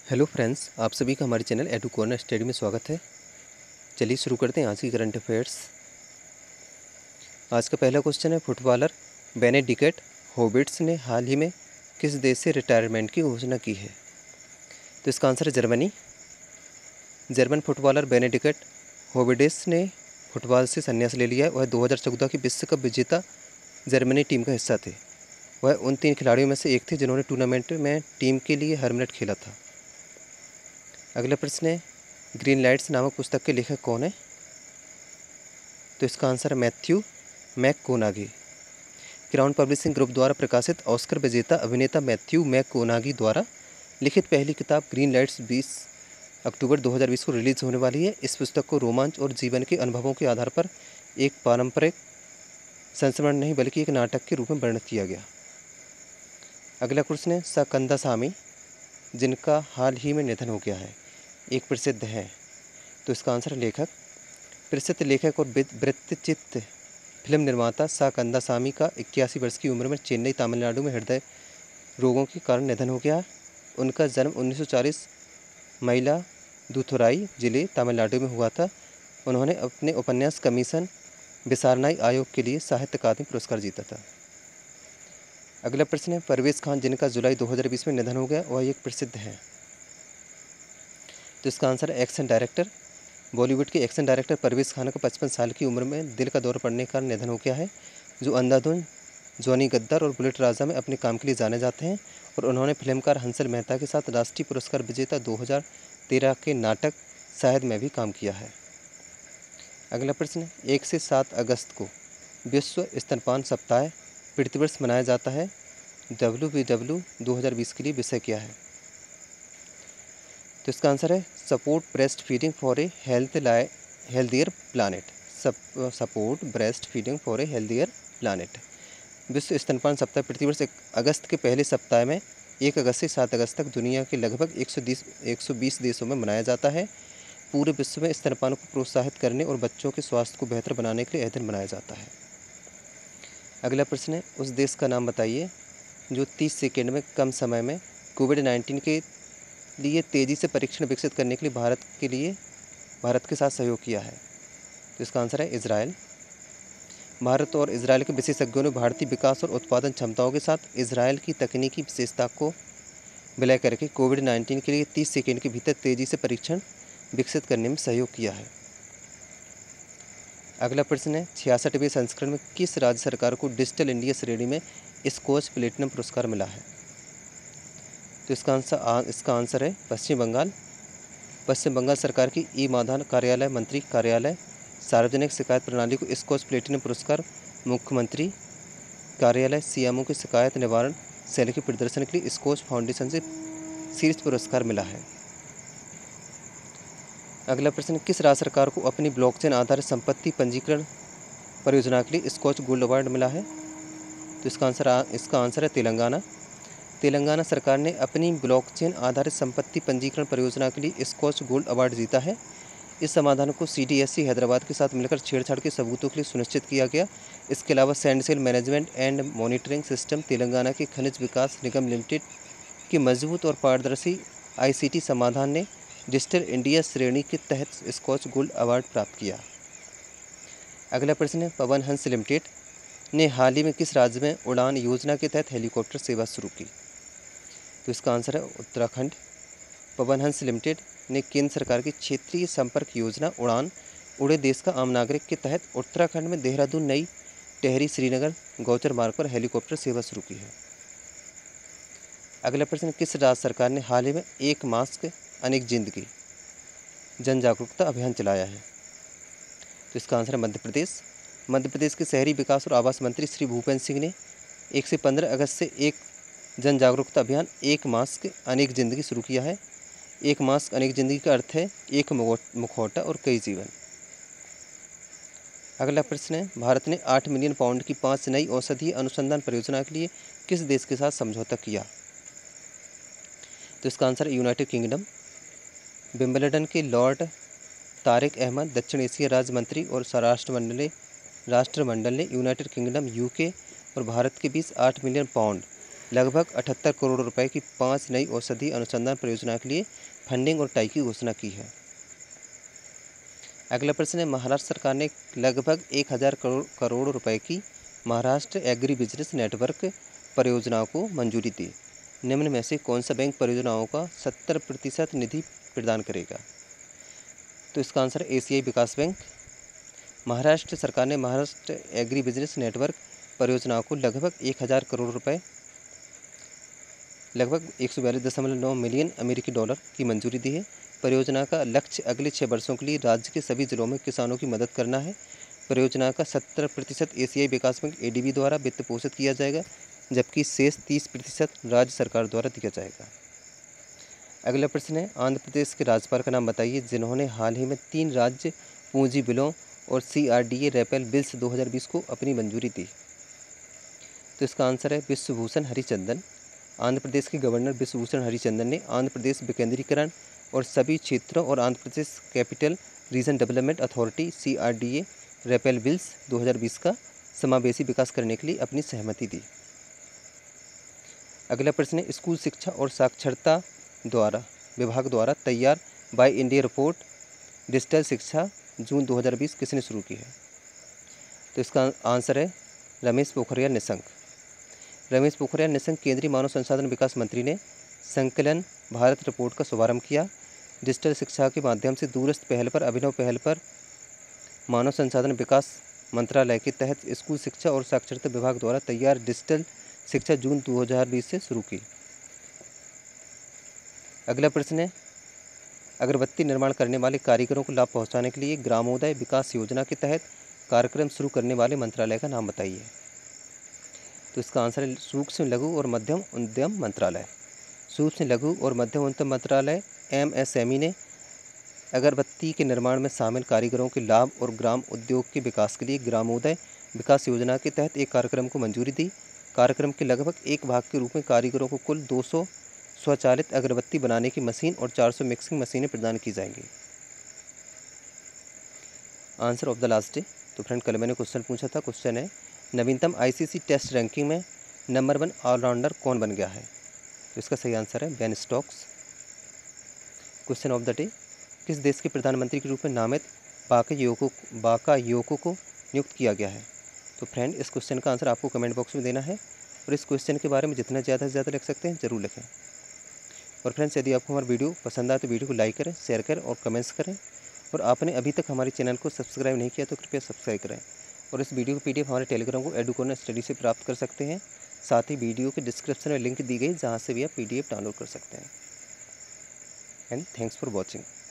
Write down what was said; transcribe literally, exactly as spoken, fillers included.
Hello friends, आप सभी का हमारे चैनल एडू कॉर्नर स्टडी में स्वागत है। चलिए शुरू करते हैं आज की करंट अफेयर्स। आज का पहला क्वेश्चन है, फुटबॉलर बेनेडिक्ट होविट्स ने हाल ही में किस देश से रिटायरमेंट की घोषणा की है? तो इसका आंसर है Germany. German footballer Benedikt Howedes ने फुटबॉल से संन्यास ले लिया है। वह दो हज़ार चौदह की विश्व कप विजेता जर्मनी टीम का हिस्सा थे। वह उन तीन खिलाड़ियों में से एक थे जिन्होंने टूर्नामेंट में टीम के लिए हर मिनट खेला था। अगला प्रश्न है, ग्रीन लाइट्स नामक पुस्तक के लेखक कौन है? तो इसका आंसर है Matthew McConaughey. Crown Publishing Group द्वारा प्रकाशित ऑस्कर विजेता अभिनेता मैथ्यू मैककोनागी द्वारा लिखित पहली किताब ग्रीन लाइट्स बीस अक्टूबर दो हज़ार बीस को रिलीज होने वाली है। इस पुस्तक को रोमांच और जीवन के अनुभवों के आधार पर एक पारंपरिक संस्मरण नहीं बल्कि एक नाटक के रूप में वर्णित किया गया। अगला प्रश्न है, स कंदासामी जिनका हाल ही में निधन हो गया है, एक प्रसिद्ध है। तो इसका आंसर लेखक प्रसिद्ध लेखक और वृत्तचित्र फिल्म निर्माता सा कंदासामी का इक्यासी वर्ष की उम्र में चेन्नई तमिलनाडु में हृदय रोगों के कारण निधन हो गया। उनका जन्म उन्नीस सौ चालीस मयिलादुथुराई जिले तमिलनाडु में हुआ था। उन्होंने अपने उपन्यास कमीशन विसारणाई आयोग के लिए साहित्य अकादमी पुरस्कार जीता था। अगला प्रश्न है, परवेज खान जिनका जुलाई दो हज़ार बीस में निधन हो गया, वह एक प्रसिद्ध है। तो इसका आंसर है एक्शन डायरेक्टर। बॉलीवुड के एक्शन डायरेक्टर परवेज खान का पचपन साल की उम्र में दिल का दौरा पड़ने के कारण निधन हो गया है। जो अंधाधुन, जॉनी गद्दार और बुलेट राजा में अपने काम के लिए जाने जाते हैं और उन्होंने फिल्मकार हंसल मेहता के साथ राष्ट्रीय पुरस्कार विजेता दो हज़ार तेरह के नाटक शाहिद में भी काम किया है। अगला प्रश्न, एक से सात अगस्त को विश्व स्तनपान सप्ताह प्रतिवर्ष मनाया जाता है। डब्ल्यू बी डब्ल्यू दो हज़ार बीस के लिए विषय क्या है? तो इसका आंसर है support breast feeding for a health healthier planet. Support breast feeding for a healthier planet. विश्व स्तनपान सप्ताह प्रतिवर्ष अगस्त के पहले सप्ताह में एक अगस्त से सात अगस्त तक दुनिया के लगभग एक सौ बीस देशों में मनाया जाता है। पूरे विश्व में स्तनपान को प्रोत्साहित करने और बच्चों के स्वास्थ्य को बेहतर बनाने के लिए यह दिन मनाया जाता है। अगला प्रश्न है, उस देश का नाम बताइए जो तीस सेकेंड में कम समय में कोविड नाइन्टीन के लिए तेज़ी से परीक्षण विकसित करने के लिए भारत के लिए भारत के साथ सहयोग किया है। तो इसका आंसर है इजराइल। भारत और इजराइल के विशेषज्ञों ने भारतीय विकास और उत्पादन क्षमताओं के साथ इजराइल की तकनीकी विशेषता को विलय करके कोविड नाइन्टीन के लिए तीस सेकेंड के भीतर तेज़ी से परीक्षण विकसित करने में सहयोग किया है। अगला प्रश्न है, छियासठवें संस्करण में किस राज्य सरकार को डिजिटल इंडिया श्रेणी में स्कॉच प्लेटिनम पुरस्कार मिला है? तो इसका आंसर इसका आंसर है पश्चिम बंगाल। पश्चिम बंगाल सरकार की ई माधान कार्यालय मंत्री कार्यालय सार्वजनिक शिकायत प्रणाली को स्कॉच प्लेटिनम पुरस्कार मुख्यमंत्री कार्यालय सीएमओ की शिकायत निवारण सेल के प्रदर्शन के लिए स्कॉच फाउंडेशन से शीर्ष पुरस्कार मिला है। अगला प्रश्न, किस राज्य सरकार को अपनी ब्लॉकचेन आधारित संपत्ति पंजीकरण परियोजना के लिए स्कॉच गोल्ड अवार्ड मिला है? तो इसका आंसर इसका आंसर है तेलंगाना। तेलंगाना सरकार ने अपनी ब्लॉकचेन आधारित संपत्ति पंजीकरण परियोजना के लिए स्कॉच गोल्ड अवार्ड जीता है। इस समाधान को सीडीएससी हैदराबाद के साथ मिलकर छेड़छाड़ के सबूतों के लिए सुनिश्चित किया गया। इसके अलावा sand sale management and monitoring system Telangana के खनिज विकास निगम लिमिटेड के मजबूत और पारदर्शी आईसीटी समाधान ने डिजिटल इंडिया श्रेणी के तहत स्कॉच गोल्ड अवार्ड प्राप्त किया। अगला प्रश्न है, पवन हंस लिमिटेड ने हाल ही में किस राज्य में उड़ान योजना के तहत हेलीकॉप्टर सेवा शुरू की? तो इसका आंसर है उत्तराखंड। पवन हंस लिमिटेड ने केंद्र सरकार की क्षेत्रीय संपर्क योजना उड़ान उड़े देश का आम नागरिक के तहत उत्तराखंड में देहरादून नई टेहरी श्रीनगर गौचर मार्ग पर हेलीकॉप्टर सेवा शुरू की है। अगला प्रश्न, किस राज्य सरकार ने हाल ही में एक मास्क अनेक जिंदगी जन जागरूकता अभियान चलाया है? तो इसका आंसर है मध्य प्रदेश। मध्य प्रदेश के शहरी विकास और आवास मंत्री श्री भूपेंद्र सिंह ने एक से पंद्रह अगस्त से एक जन जागरूकता अभियान एक मास्क अनेक जिंदगी शुरू किया है। एक मास्क अनेक जिंदगी का अर्थ है एक मुखौटा और कई जीवन। अगला प्रश्न है, भारत ने आठ मिलियन पाउंड की पांच नई औषधीय अनुसंधान परियोजना के लिए किस देश के साथ समझौता किया? तो इसका आंसर है यूनाइटेड किंगडम। विंबलडन के लॉर्ड तारिक अहमद दक्षिण एशिया राज्य मंत्री और राष्ट्रमंडल राष्ट्रमंडल ने यूनाइटेड किंगडम यूके और भारत के बीच आठ मिलियन पाउंड लगभग अठहत्तर करोड़ रुपए की पाँच नई औषधि अनुसंधान परियोजना के लिए फंडिंग और टाई की घोषणा की है। अगला प्रश्न है, महाराष्ट्र सरकार ने लगभग एक हज़ार करोड़ करोड़ रुपए की महाराष्ट्र एग्री बिजनेस नेटवर्क परियोजनाओं को मंजूरी दी। निम्न में से कौन सा बैंक परियोजनाओं का सत्तर प्रतिशत निधि प्रदान करेगा? तो इसका आंसर है एशियाई विकास बैंक। महाराष्ट्र सरकार ने महाराष्ट्र एग्री बिजनेस नेटवर्क परियोजनाओं को लगभग एक हज़ार करोड़ रुपए लगभग एक सौ बयालीस दशमलव नौ मिलियन अमेरिकी डॉलर की मंजूरी दी है। परियोजना का लक्ष्य अगले छः वर्षों के लिए राज्य के सभी जिलों में किसानों की मदद करना है। परियोजना का सत्तर प्रतिशत एशियाई विकास बैंक ए डी बी द्वारा वित्त पोषित किया जाएगा, जबकि शेष तीस प्रतिशत राज्य सरकार द्वारा दिया जाएगा। अगला प्रश्न है, आंध्र प्रदेश के राज्यपाल का नाम बताइए जिन्होंने हाल ही में तीन राज्य पूंजी बिलों और C R D A repeal bills दो हज़ार बीस को अपनी मंजूरी दी। तो इसका आंसर है विश्वभूषण हरिचंदन। आंध्र प्रदेश के गवर्नर विश्वभूषण हरिचंदन ने आंध्र प्रदेश विकेंद्रीकरण और सभी क्षेत्रों और Andhra Pradesh capital region development authority C R D A repeal bills दो हज़ार बीस का समावेशी विकास करने के लिए अपनी सहमति दी। अगला प्रश्न है, स्कूल शिक्षा और साक्षरता द्वारा विभाग द्वारा तैयार बाय इंडिया रिपोर्ट डिजिटल शिक्षा जून दो हज़ार बीस किसने शुरू की है? तो इसका आंसर है रमेश पोखरियाल निशंक। रमेश पोखरियाल निशंक केंद्रीय मानव संसाधन विकास मंत्री ने संकलन भारत रिपोर्ट का शुभारंभ किया। डिजिटल शिक्षा के माध्यम से दूरस्थ पहल पर अभिनव पहल पर मानव संसाधन विकास मंत्रालय के तहत स्कूल शिक्षा और साक्षरता विभाग द्वारा तैयार डिजिटल शिक्षा जून दो हज़ार बीस से शुरू की। अगला प्रश्न है, अगरबत्ती निर्माण करने वाले कारीगरों को लाभ पहुंचाने के लिए ग्रामोदय विकास योजना के तहत कार्यक्रम शुरू करने वाले मंत्रालय का नाम बताइए। तो इसका आंसर है सूक्ष्म लघु और मध्यम उद्यम मंत्रालय। सूक्ष्म लघु और मध्यम उद्यम मंत्रालय एम एस एम ई ने अगरबत्ती के निर्माण में शामिल कारीगरों के लाभ और ग्राम उद्योग के विकास के लिए ग्रामोदय विकास योजना के तहत एक कार्यक्रम को मंजूरी दी। कार्यक्रम के लगभग एक भाग के रूप में कारीगरों को कुल दो सौ स्वचालित अगरबत्ती बनाने की मशीन और चार सौ मिक्सिंग मशीनें प्रदान की जाएंगी। Answer of the last day. तो फ्रेंड, कल मैंने क्वेश्चन पूछा था। क्वेश्चन है, नवीनतम I C C test ranking में नंबर वन ऑलराउंडर कौन बन गया है? तो इसका सही आंसर है Ben Stokes. Question of the day, किस देश के प्रधानमंत्री के रूप में नामित बाकायोको बाकायोको को नियुक्त किया गया है? तो फ्रेंड, इस क्वेश्चन का आंसर आपको कमेंट बॉक्स में देना है और इस क्वेश्चन के बारे में जितना ज़्यादा से ज़्यादा लिख सकते हैं ज़रूर लिखें। और फ्रेंड्स, यदि आपको हमारा वीडियो पसंद आए तो वीडियो को लाइक करें, शेयर करें और कमेंट्स करें। और आपने अभी तक हमारे चैनल को सब्सक्राइब नहीं किया तो कृपया सब्सक्राइब करें। और इस वीडियो को पीडीएफ हमारे टेलीग्राम को एडू कॉर्नर स्टडी से प्राप्त कर सकते हैं। साथ ही वीडियो के डिस्क्रिप्शन में लिंक दी गई जहाँ से भी आप पीडीएफ डाउनलोड कर सकते हैं। And thanks for watching.